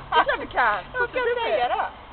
Det är klart du kan. Jag kan säga det.